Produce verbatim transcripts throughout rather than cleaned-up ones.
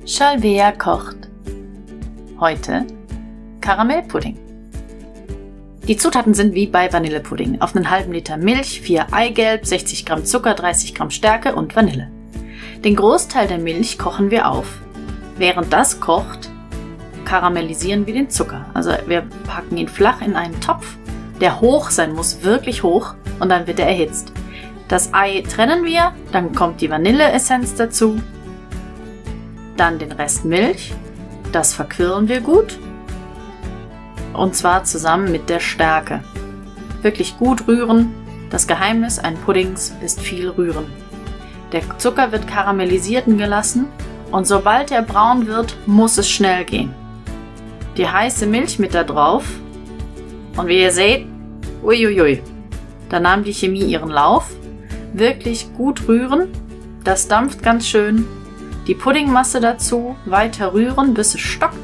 Shalvea kocht. Heute Karamellpudding. Die Zutaten sind wie bei Vanillepudding. Auf einen halben Liter Milch, vier Eigelb, sechzig Gramm Zucker, dreißig Gramm Stärke und Vanille. Den Großteil der Milch kochen wir auf. Während das kocht, karamellisieren wir den Zucker. Also wir packen ihn flach in einen Topf, der hoch sein muss, wirklich hoch, und dann wird er erhitzt. Das Ei trennen wir, dann kommt die Vanilleessenz dazu, dann den Rest Milch, das verquirlen wir gut, und zwar zusammen mit der Stärke. Wirklich gut rühren. Das Geheimnis eines Puddings ist viel rühren. Der Zucker wird karamellisieren gelassen und sobald er braun wird, muss es schnell gehen. Die heiße Milch mit da drauf und wie ihr seht, uiuiui, da nahm die Chemie ihren Lauf. Wirklich gut rühren, das dampft ganz schön. Die Puddingmasse dazu, weiter rühren, bis es stockt.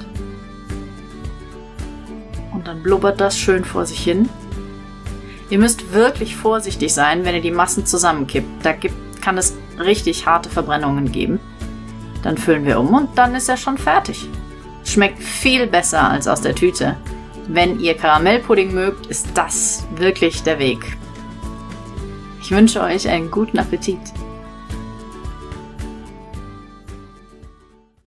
Und dann blubbert das schön vor sich hin. Ihr müsst wirklich vorsichtig sein, wenn ihr die Massen zusammenkippt. Da gibt, kann es richtig harte Verbrennungen geben. Dann füllen wir um und dann ist er schon fertig. Schmeckt viel besser als aus der Tüte. Wenn ihr Karamellpudding mögt, ist das wirklich der Weg. Ich wünsche euch einen guten Appetit.